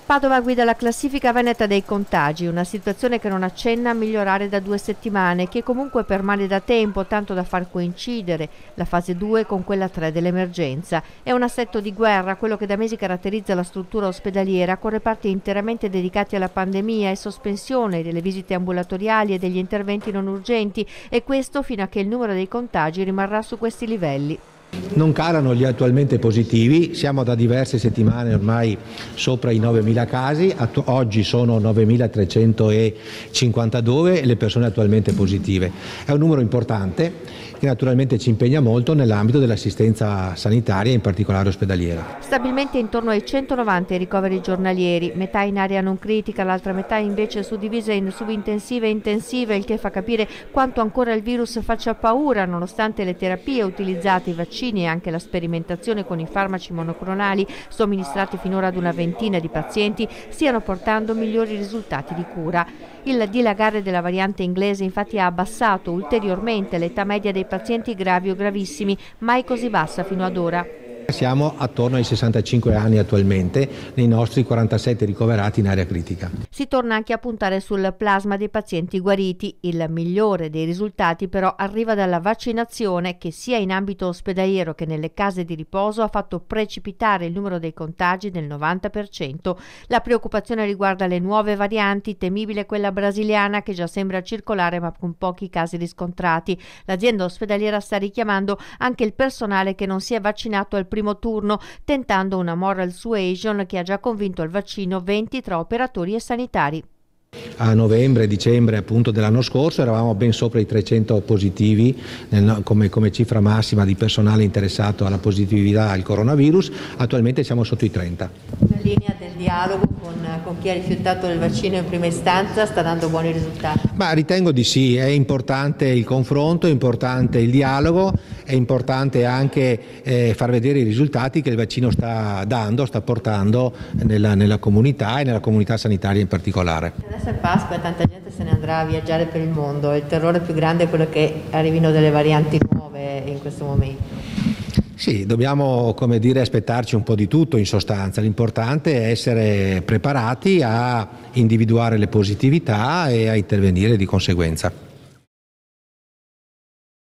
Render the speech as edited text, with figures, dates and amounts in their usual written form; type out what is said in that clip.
Padova guida la classifica veneta dei contagi, una situazione che non accenna a migliorare da 2 settimane, che comunque permane da tempo, tanto da far coincidere la fase 2 con quella 3 dell'emergenza. È un assetto di guerra, quello che da mesi caratterizza la struttura ospedaliera, con reparti interamente dedicati alla pandemia e sospensione delle visite ambulatoriali e degli interventi non urgenti, e questo fino a che il numero dei contagi rimarrà su questi livelli. Non calano gli attualmente positivi, siamo da diverse settimane ormai sopra i 9.000 casi, oggi sono 9.352 le persone attualmente positive. È un numero importante che naturalmente ci impegna molto nell'ambito dell'assistenza sanitaria, in particolare ospedaliera. Stabilmente intorno ai 190 i ricoveri giornalieri, metà in area non critica, l'altra metà invece suddivisa in subintensive e intensive, il che fa capire quanto ancora il virus faccia paura, nonostante le terapie utilizzate, i vaccini e anche la sperimentazione con i farmaci monoclonali somministrati finora ad una ventina di pazienti stiano portando migliori risultati di cura. Il dilagare della variante inglese infatti ha abbassato ulteriormente l'età media dei pazienti gravi o gravissimi, mai così bassa fino ad ora. Siamo attorno ai 65 anni attualmente nei nostri 47 ricoverati in area critica. Si torna anche a puntare sul plasma dei pazienti guariti. Il migliore dei risultati però arriva dalla vaccinazione, che sia in ambito ospedaliero che nelle case di riposo ha fatto precipitare il numero dei contagi del 90%. La preoccupazione riguarda le nuove varianti, temibile quella brasiliana che già sembra circolare ma con pochi casi riscontrati. L'azienda ospedaliera sta richiamando anche il personale che non si è vaccinato al primo turno, tentando una moral suasion che ha già convinto al vaccino 20 tra operatori e sanitari. A novembre, dicembre appunto dell'anno scorso eravamo ben sopra i 300 positivi come cifra massima di personale interessato alla positività al coronavirus, attualmente siamo sotto i 30. La linea del dialogo con chi ha rifiutato il vaccino in prima istanza sta dando buoni risultati? Ma ritengo di sì, è importante il confronto, è importante il dialogo, è importante anche far vedere i risultati che il vaccino sta portando nella comunità e nella comunità sanitaria in particolare. Adesso è Pasqua e tanta gente se ne andrà a viaggiare per il mondo. Il terrore più grande è quello che arrivino delle varianti nuove in questo momento. Sì, dobbiamo, come dire, aspettarci un po' di tutto in sostanza. L'importante è essere preparati a individuare le positività e a intervenire di conseguenza.